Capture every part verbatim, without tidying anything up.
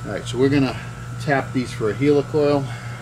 Alright, so we're going to tap these for a helicoil.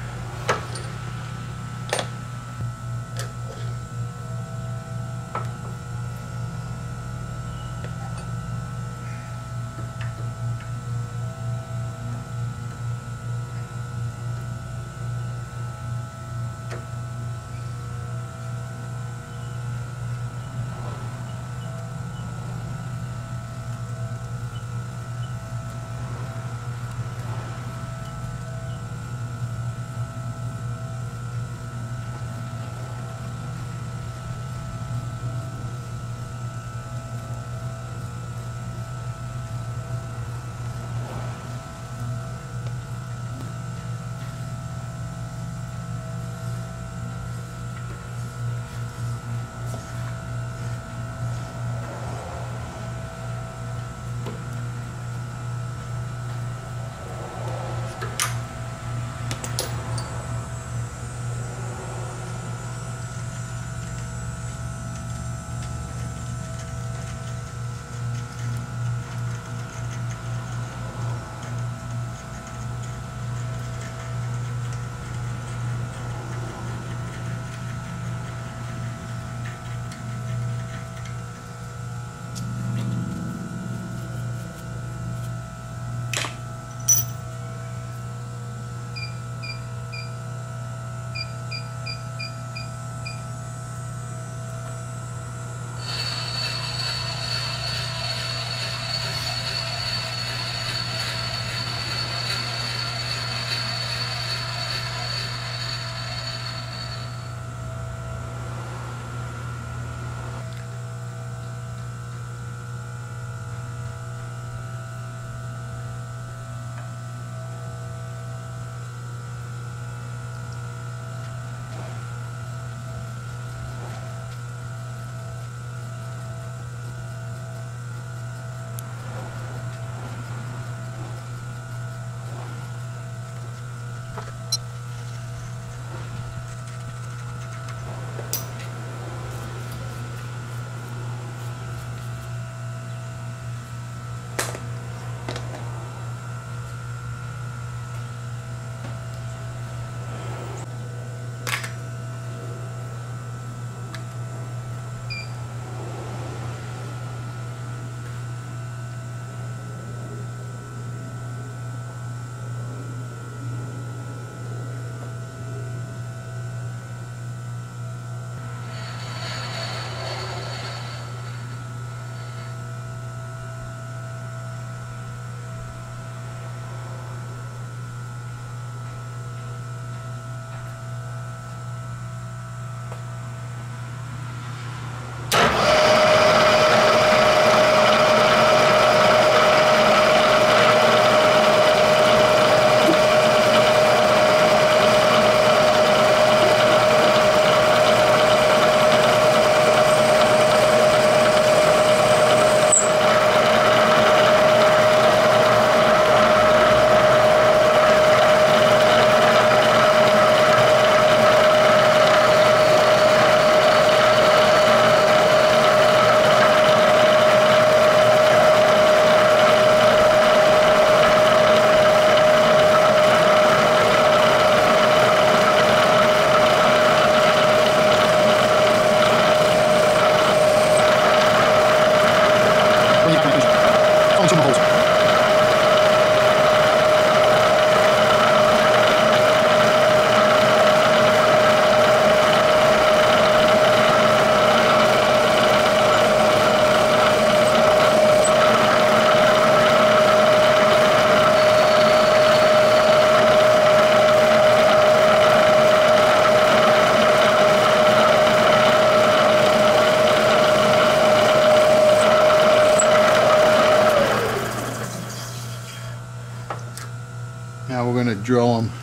Now we're going to drill them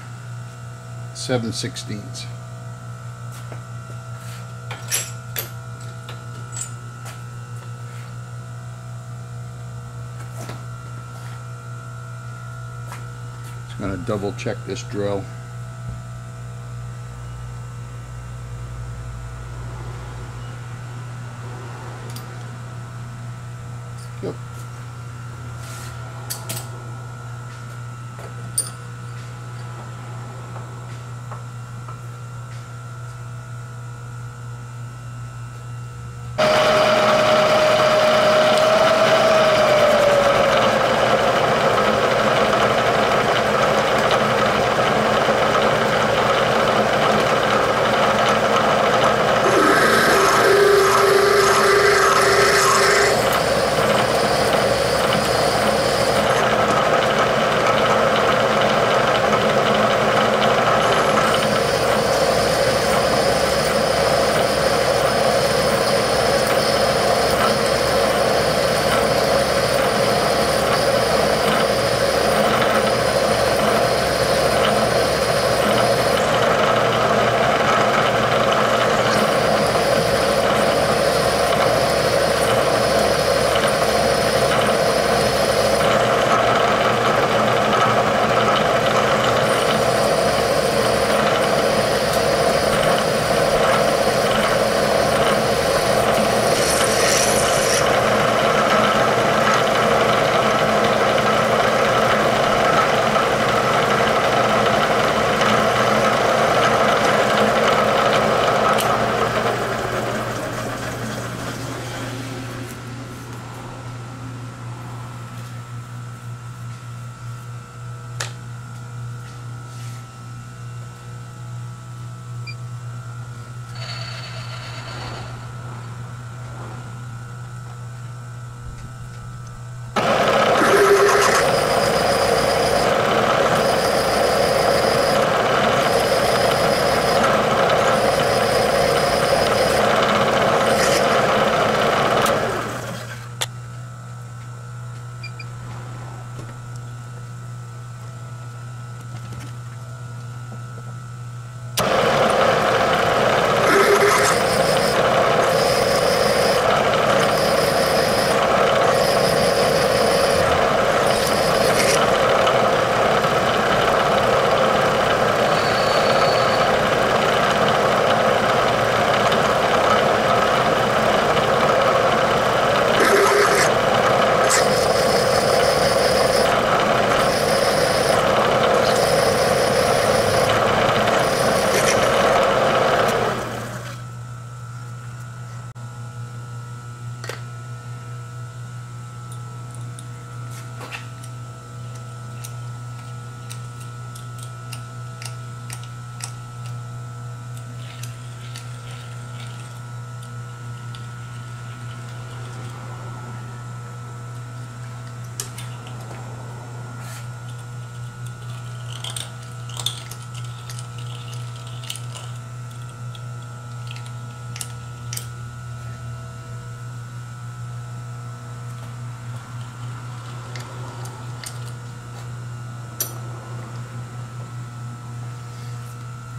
seven sixteenths. Just going to double check this drill. Yep.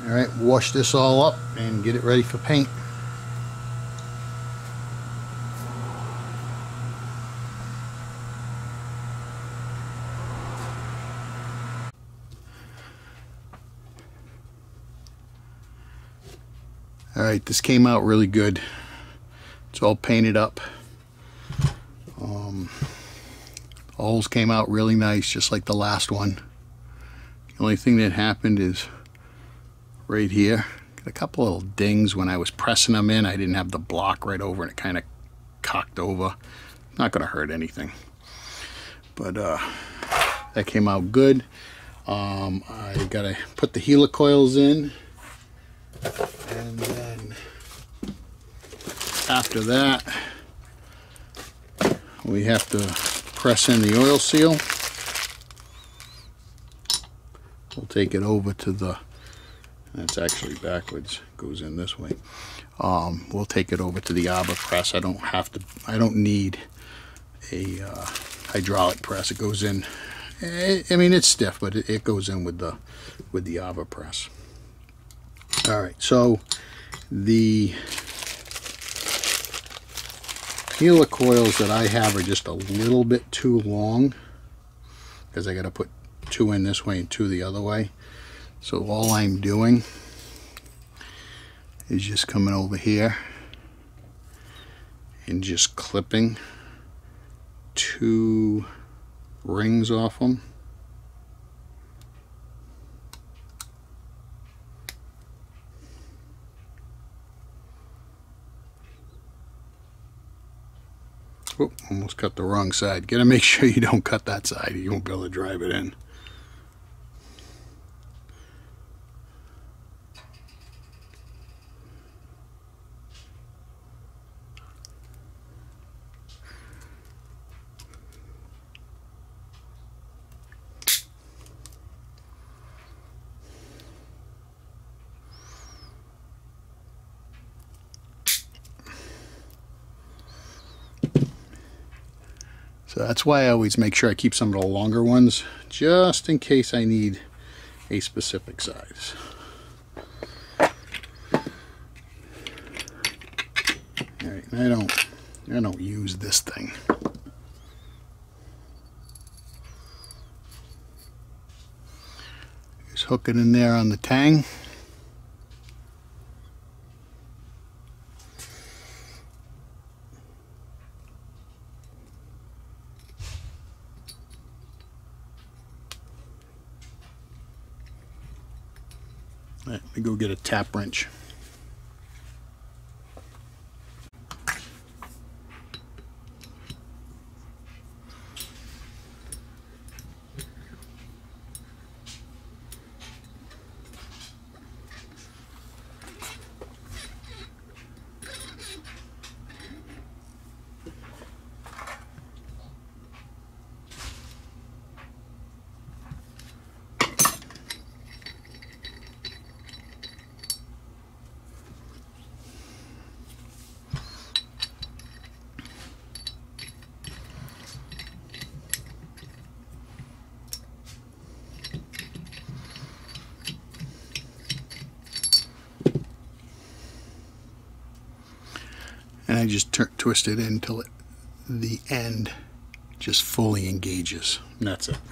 Alright, wash this all up and get it ready for paint. Alright, this came out really good. It's all painted up. Um, holes came out really nice, just like the last one. The only thing that happened is right here, got a couple little dings when I was pressing them in. I didn't have the block right over and it kind of cocked over. Not gonna hurt anything. But uh, that came out good. Um, I gotta put the helicoils in. And then after that, we have to press in the oil seal. We'll take it over to the, that's actually backwards, goes in this way. Um, we'll take it over to the arbor press. I don't have to, I don't need a uh, hydraulic press. It goes in, I mean it's stiff, but it, it goes in with the, with the arbor press. All right, so the helicoils that I have are just a little bit too long because I got to put two in this way and two the other way. So all I'm doing is just coming over here and just clipping two rings off them. Oh, almost cut the wrong side. Gotta make sure you don't cut that side. You won't be able to drive it in. So that's why I always make sure I keep some of the longer ones, just in case I need a specific size. Alright, I don't I don't use this thing. Just hook it in there on the tang. Let me go get a tap wrench. And I just twist it in until it, the end just fully engages. And that's it.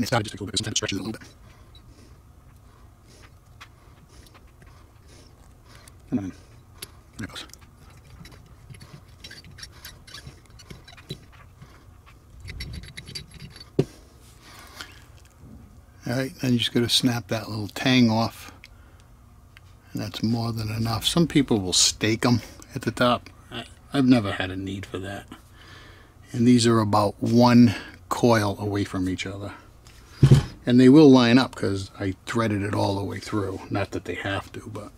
getting it started just takes a little bit. Sometimes it stretches it a little bit. Come on. There it goes. Alright, then you just got to snap that little tang off. And that's more than enough. Some people will stake them at the top. I, I've never had a need for that. And these are about one coil away from each other. And they will line up because I threaded it all the way through. Not that they have to, but...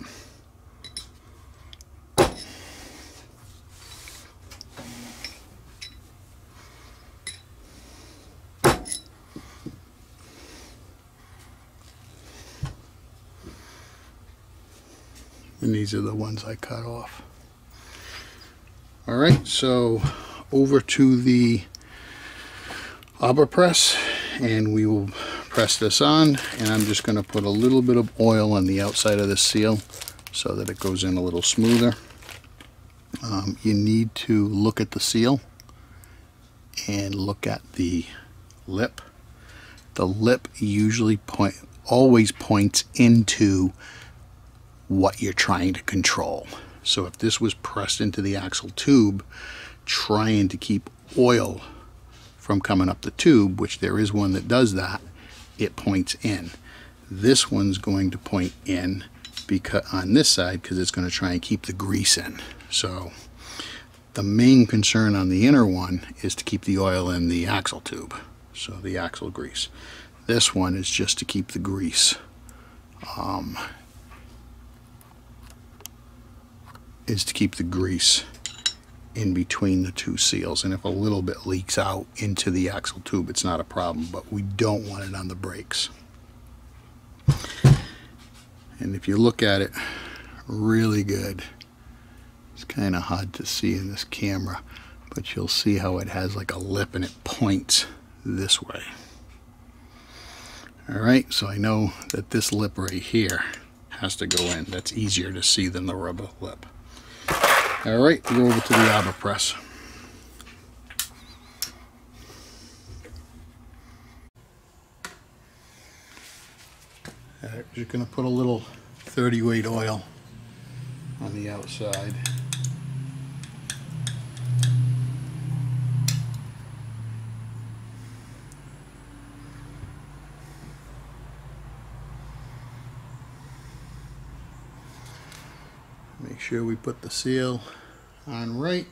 And these are the ones I cut off. Alright, so over to the arbor press, and we will press this on, and I'm just going to put a little bit of oil on the outside of the seal so that it goes in a little smoother. Um, you need to look at the seal and look at the lip. The lip usually point always points into what you're trying to control. So if this was pressed into the axle tube, trying to keep oil from coming up the tube, which there is one that does that, it points in. This one's going to point in because on this side because it's going to try and keep the grease in. So the main concern on the inner one is to keep the oil in the axle tube, so the axle grease. This one is just to keep the grease um, is to keep the grease in between the two seals, and if a little bit leaks out into the axle tube, it's not a problem, but we don't want it on the brakes. And if you look at it really good, it's kind of hard to see in this camera, but you'll see how it has like a lip and it points this way. Alright, so I know that this lip right here has to go in. That's easier to see than the rubber lip. Alright, we'll go over to the arbor press. Alright, you're going to put a little thirty weight oil on the outside. Make sure we put the seal on right.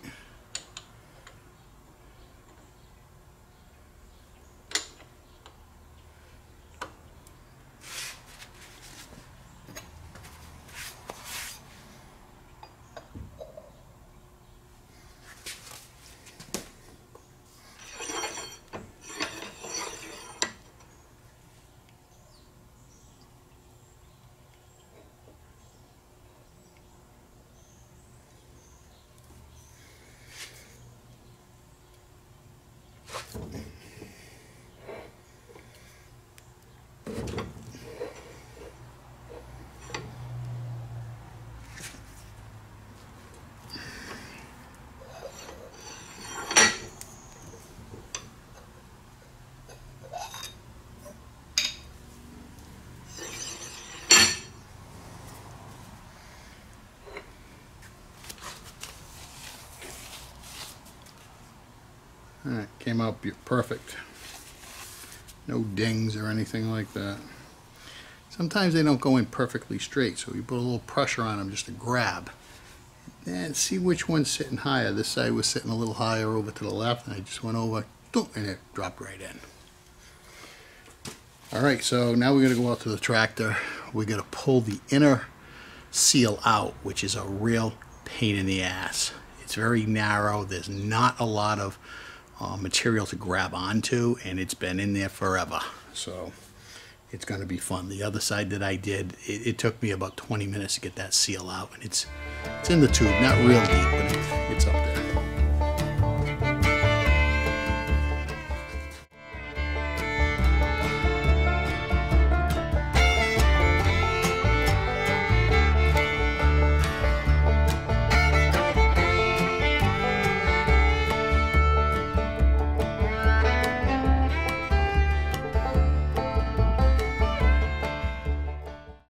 Alright, came out perfect. No dings or anything like that. Sometimes they don't go in perfectly straight, so you put a little pressure on them just to grab. And see which one's sitting higher. This side was sitting a little higher over to the left, and I just went over, and it dropped right in. Alright, so now we're going to go out to the tractor. We're going to pull the inner seal out, which is a real pain in the ass. It's very narrow. There's not a lot of uh, material to grab onto, and it's been in there forever. So it's going to be fun. The other side that I did, it, it took me about twenty minutes to get that seal out, and it's it's in the tube, not real deep, but it, it's up